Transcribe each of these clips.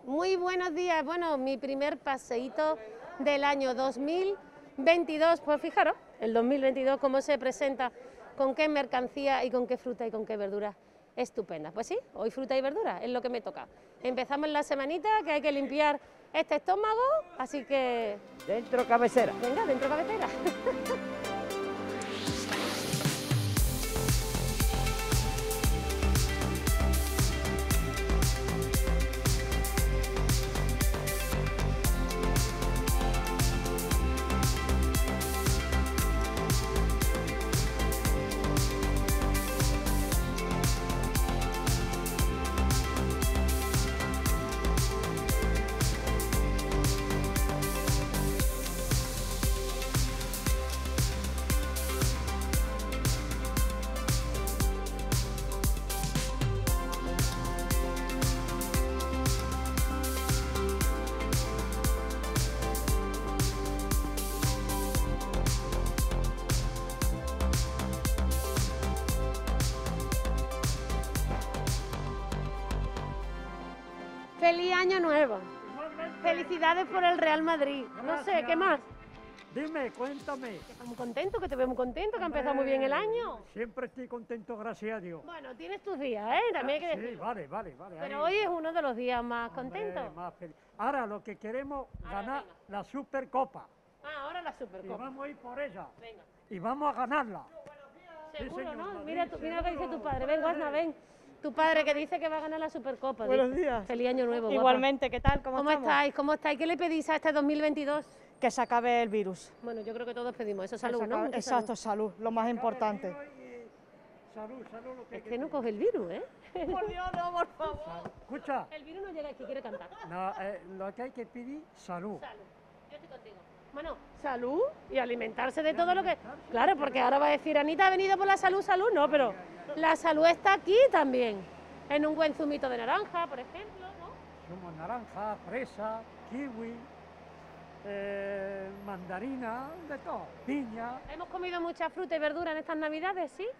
Muy buenos días. Bueno, mi primer paseíto del año 2022. Pues fijaros, el 2022 cómo se presenta, con qué mercancía y con qué fruta y con qué verdura estupenda. Pues sí, hoy fruta y verdura es lo que me toca. Empezamos la semanita, que hay que limpiar este estómago, así que... Dentro cabecera. Venga, dentro cabecera. ¡Feliz Año Nuevo! Felicidades por el Real Madrid. No sé, ¿qué más? Dime, cuéntame. Estás muy contento, que te veo muy contento, que ha empezado muy bien el año. Siempre estoy contento, gracias a Dios. Bueno, tienes tus días, ¿eh? También hay que Sí, decirlo. vale. Pero hoy es uno de los días más contentos. Más feliz. Ahora lo que queremos ganar venga. la Supercopa. Ah, ahora la Y Supercopa. vamos a ir por ella. Venga. Y vamos a ganarla. Seguro, señor, ¿no? Madrid, Mira lo que dice seguro. tu padre. Ven, Guasna, ven. Tu padre que dice que va a ganar la Supercopa. Buenos dice. días. Feliz Año Nuevo, guapa. Igualmente, ¿qué tal? ¿Cómo ¿Cómo estamos? estáis? ¿Cómo estáis? ¿Qué le pedís a este 2022? Que se acabe el virus. Bueno, yo creo que todos pedimos eso. Salud, Que se ¿no? acabe- Mucha Exacto, salud, lo más importante. Salud, lo que Es que no coge el virus, ¿eh? Por Dios, no, por favor. Escucha, El virus no llega aquí, quiere cantar. no, lo que hay que pedir, salud. Salud. Yo estoy contigo. Bueno, salud y alimentarse de todo lo que... Claro, porque ahora va a decir, Anita ha venido por la salud, no, pero la salud está aquí también. En un buen zumito de naranja, por ejemplo, ¿no? Zumo naranja, fresa, kiwi, mandarina, de todo, piña. Hemos comido mucha fruta y verdura en estas navidades, ¿sí?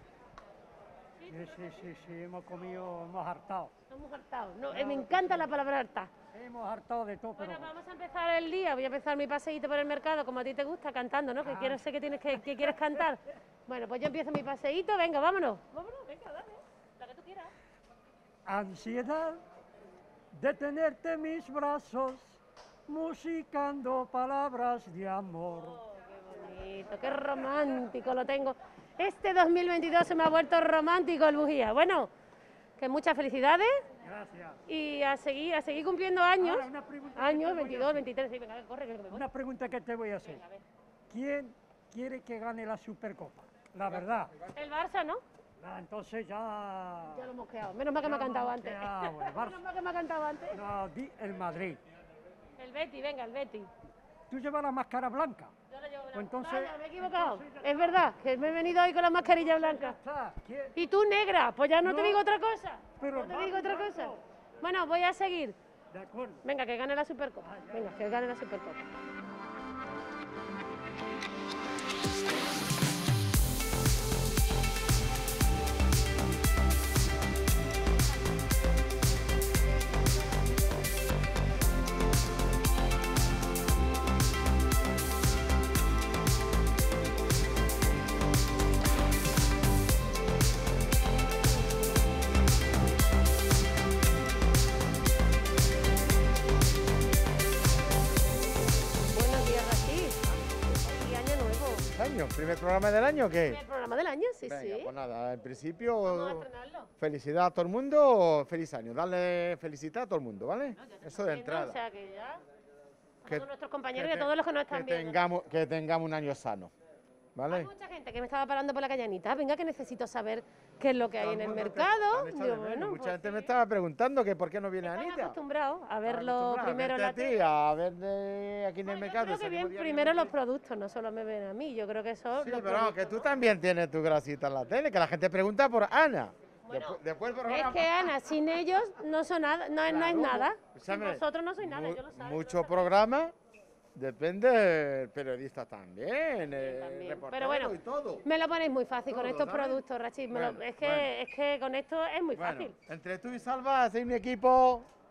Sí, hemos comido, hemos hartado. Hemos hartado. No, me encanta la palabra hartar. Hemos hartado de todo, pero Bueno, vamos a empezar el día. Voy a empezar mi paseíto por el mercado, como a ti te gusta, cantando, ¿no? Que quiero sé que tienes que quieres cantar. Bueno, pues yo empiezo mi paseíto. Venga, vámonos. Vámonos, venga, dale. La que tú quieras. ansiedad de tenerte en mis brazos, musicando palabras de amor. Oh, qué bonito, qué romántico lo tengo. Este 2022 se me ha vuelto romántico el bujía. Bueno, que muchas felicidades Gracias. y a seguir cumpliendo años. Ahora, una pregunta que te Años, voy a 22, hacer. 23, sí, venga, corre, que me voy. Una pregunta que te voy a hacer. Venga, a ver. ¿Quién quiere que gane la Supercopa? La verdad. El Barça, ¿no? Entonces ya... Ya lo hemos quedado. Menos mal que me ha Ya lo cantado hemos antes. quedado, el Barça. Menos mal que me ha cantado antes. No, di el Madrid. El Betty, venga, el Betty. Tú llevas la máscara blanca. Yo la llevo blanca. Pues entonces- Vaya, me he equivocado. Es verdad, que me he venido hoy con la mascarilla blanca. Está, ¿quién? Y tú negra, pues ya no te No, digo otra cosa. pero No te digo otra blanco. cosa. Bueno, voy a seguir. De acuerdo. Venga, que gane la Supercopa. Venga, que gane la Supercopa. Buenos días, Rachid. Y año nuevo. ¿Año? ¿Primer programa del año o qué? El programa del año, sí, Venga, sí. pues nada, en principio, Vamos a estrenarlo. felicidad a todo el mundo, feliz año, darle felicidad a todo el mundo, ¿vale? No, ya está Eso de viendo, entrada. O sea, que ya... A Que- todos nuestros compañeros y que a todos los que nos están que viendo. tengamos un año sano, Hay ¿vale? mucha gente que me estaba parando por la calle. Anita, venga, que necesito saber qué es lo que hay en el Todo mundo te- mercado. te han echado de Digo, menos. bueno, Mucha pues gente sí. me estaba preguntando que por qué no viene Están Anita. acostumbrados a verlo Acostumbrado primero en verte la a ti, tele. a ver aquí en Bueno, el yo mercado. creo que salimos bien primero los diariamente. productos, no solo me ven a mí. Yo creo que eso... Sí, pero que tú también tienes tu grasita en la tele, que la gente pregunta por Ana. Bueno, después del Es programa. que Ana, sin ellos no son nada, no es Claro, nada. Sin escúchame, vosotros no soy nada, yo lo sé. Mucho programa, depende del periodista también, También. reportero Pero bueno, y todo. me lo ponéis muy fácil con Todo, estos ¿sabes? productos, Rachid. Bueno, Es que con esto es muy Bueno, fácil. entre tú y Salva hacéis un equipo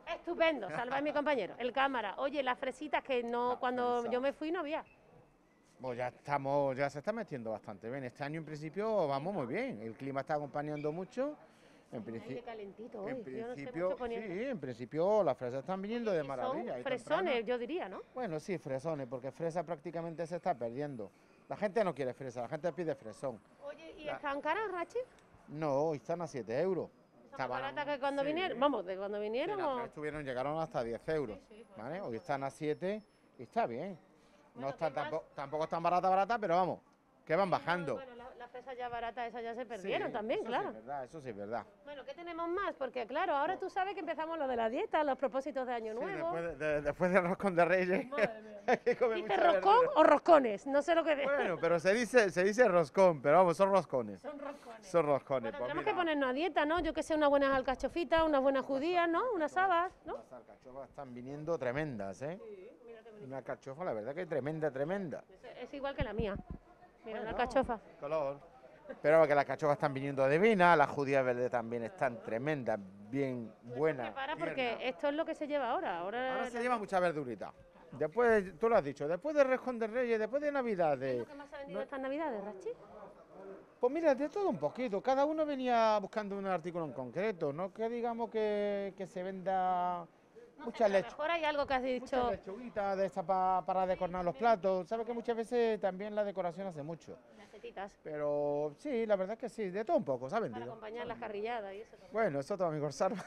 Estupendo, Salva es mi compañero, el cámara. Oye, las fresitas que no, cuando yo me fui no había. Pues ya se está metiendo bastante bien. Este año en principio vamos muy bien. El clima está acompañando mucho. En Aire calentito hoy, en yo no sé principio, mucho poniendo. sí, en principio las fresas están viniendo de maravilla. Son y fresones, temprano. yo diría, ¿no? Bueno, sí, fresones, porque fresa prácticamente se está perdiendo. La gente no quiere fresa, la gente pide fresón. Oye, ¿y La- están caras, Rachi? No, hoy están a 7 euros. Está más barata que cuando sí. vinieron. Vamos, de cuando Sí, vinieron. las o... fresas llegaron hasta 10 euros. ¿Vale? Hoy están a 7 y está bien. Bueno, No está, ¿qué más? tampoco están barata, pero vamos, que van bajando. Bueno, las fresas ya baratas, esas ya se Sí, perdieron también, eso claro. Sí es verdad, eso sí es verdad. Bueno, ¿qué tenemos más? Porque claro, ahora tú sabes que empezamos lo de la dieta, los propósitos de Año Sí, Nuevo. después de roscón de Reyes, hay que comer ¿Dice mucha roscón verdura. o roscones? No sé lo que dice. Bueno, pero se dice roscón, pero vamos, son roscones. Son roscones. Son roscones. Bueno, pues tenemos que mira, ponernos a dieta, ¿no? Yo que sé, unas buenas alcachofitas, unas buenas judías, ¿no? Unas habas, ¿no? Las alcachofas están viniendo tremendas, ¿eh? Una alcachofa, la verdad que tremenda. Es igual que la mía. Mira, una Bueno, alcachofa. color. Pero que las cachofas están viniendo de Vina, las judías verdes también están tremendas, bien buenas. Prepara porque tiernas. esto es lo que se lleva ahora. Ahora se lleva mucha verdurita. Después, tú lo has dicho, después de Roscón de Reyes, después de Navidad, ¿Qué es lo que más se ha vendido estas navidades, Rachi? pues mira, de todo un poquito. Cada uno venía buscando un artículo en concreto, no que digamos que se venda mucha A lo leche. mejor hay algo que has Muchas dicho. lechuguitas de estas para decorar los platos. Sabes que muchas veces también la decoración hace mucho. Galletitas Pero sí, la verdad es que sí, de todo un poco, se ha para vendido. acompañar las carrilladas y eso. También. Bueno, eso todo, amigo Salva.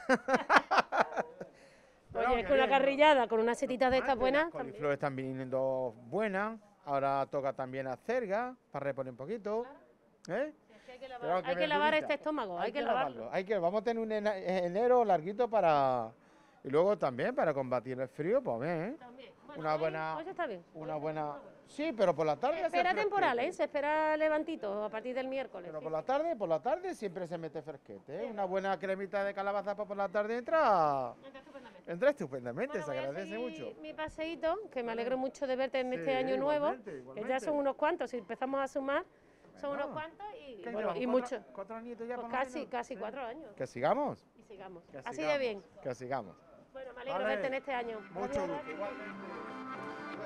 Oye, es que una carrillada con unas setitas de estas buenas. Las también. coliflores están viniendo buenas. Ahora toca también acelga para reponer un poquito. ¿Eh? Es que hay que Pero lavar, que hay que lavar verdurita. este estómago, hay que lavarlo. Vamos a tener un enero larguito para... Y luego también para combatir el frío, pues bien, ¿eh? También. Bueno, Una hoy- buena... Hoy está bien. Una buena... Sí, pero por la tarde... hace Espera fresquete. temporal, ¿eh? Se espera levantito a partir del miércoles. Pero sí. por la tarde siempre se mete fresquete, ¿eh? Una buena cremita de calabaza por la tarde entra estupendamente, Bueno, se voy a agradece seguir mucho. mi paseíto, que me alegro mucho de verte en Sí, este año nuevo, igualmente, que ya son unos cuantos, si empezamos a sumar, son Bueno. unos cuantos y, ¿Qué bueno, llevamos? y ¿Cuatro- muchos. ¿Cuatro añitos ya Pues por lo casi, menos? casi Sí. 4 años. ¿Que sigamos? Y sigamos. Que Así sigamos, de bien. Que sigamos. Bueno, me alegro Vale. verte en este año. Mucho Adiós, gusto. Rachi.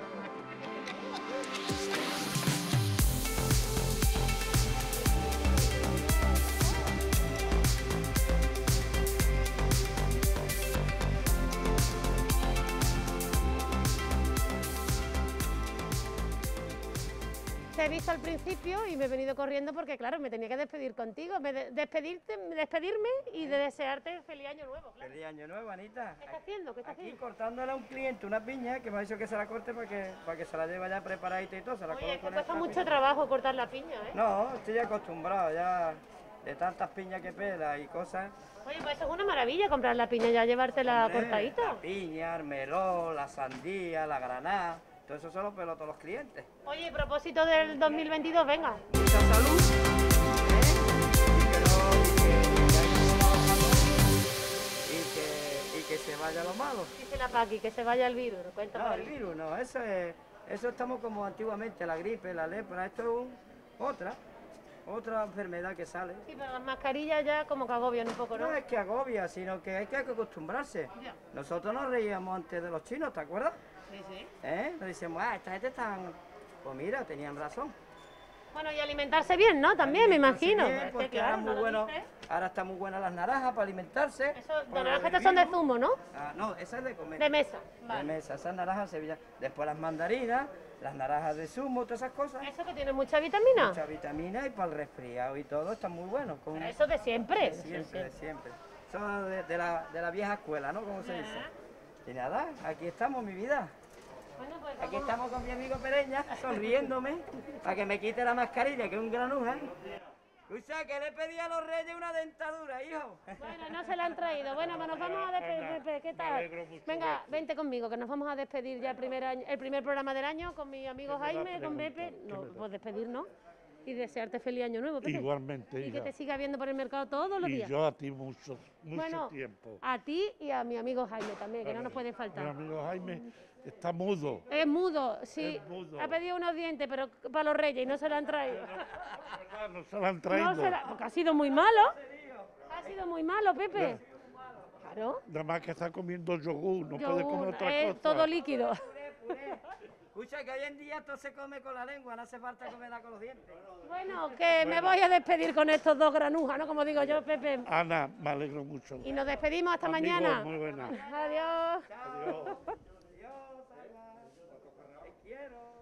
Te he visto al principio y me he venido corriendo porque, claro, me tenía que despedir contigo, despedirme y de desearte feliz año nuevo. Claro. Feliz año nuevo, Anita. ¿Qué estás haciendo? ¿Qué estás Aquí haciendo? cortándole a un cliente una piña que me ha dicho que se la corte para que se la lleve ya preparadita y todo. Se la Oye, es que coloco en cuesta esta mucho piña. trabajo cortar la piña, ¿eh? No, estoy acostumbrado ya de tantas piñas que pela y cosas. Oye, pues eso es una maravilla comprar la piña ya, llevártela Hombre, cortadita. La piña, el melón, la sandía, la granada, todo eso se lo pelo a todos los clientes. Oye, a propósito del 2022, venga. Mucha salud, y que se vaya lo malo. Dice la Paqui, que se vaya el virus. Cuenta No, por el ahí. virus no, eso estamos como antiguamente, la gripe, la lepra, esto es otra enfermedad que sale. Sí, pero las mascarillas ya como que agobian un poco, ¿no? No es que agobia, sino que hay que acostumbrarse. Ya. Nosotros nos reíamos antes de los chinos, ¿te acuerdas? Sí, sí. Nos decíamos, esta gente están... Pues mira, tenían razón. Bueno, y alimentarse bien, ¿no? También, me Alimentarse imagino. bien, Es que, porque claro, ahora, no muy lo bueno, dices. ahora están muy buenas las naranjas para alimentarse. Eso, por las lo naranjas del estas son de virus. zumo, ¿no? Ah, no, esa es de comer. De mesa. De Vale. mesa, esas naranjas sevillas. Después las mandarinas, las naranjas de zumo, todas esas cosas. Eso que tiene mucha vitamina. Mucha vitamina y para el resfriado y todo está muy bueno. Con Eso de siempre. de siempre, de siempre. Eso de la vieja escuela, ¿no? Como se dice. Y nada, aquí estamos, mi vida. Bueno, pues Aquí vamos. estamos con mi amigo Pereña, sonriéndome, para que me quite la mascarilla, que es un granuja. Escucha, que le pedí a los reyes una dentadura, hijo. Bueno, no se la han traído. Bueno, pues nos vamos a despedir. ¿Qué tal? Venga, vente conmigo, que nos vamos a despedir ya el primer programa del año con mi amigo Jaime, con Pepe. No, pues despedirnos y desearte feliz año nuevo, Pepe. Igualmente, Y que hija. te siga viendo por el mercado todos los Y días. yo a ti mucho Bueno, tiempo. a ti y a mi amigo Jaime también, que no nos puede Mi faltar. amigo Jaime está mudo. Es mudo, sí. Es mudo. Ha pedido unos dientes, pero para los reyes y no se lo han traído. ¿Verdad? No se lo han No traído. se la- porque ha sido muy malo. Ha sido muy malo, Pepe. Claro. Nada más que está comiendo yogur, no puede comer Yogur, otra cosa. todo líquido. Puré. Escucha, que hoy en día esto se come con la lengua, no hace falta comerla con los dientes. Bueno, que me voy a despedir con estos dos granujas, ¿no? Como digo yo, Pepe. Ana, me alegro mucho. Y nos despedimos hasta Amigos, mañana. muy buena. Adiós. Adiós. Adiós, Alba. Te quiero.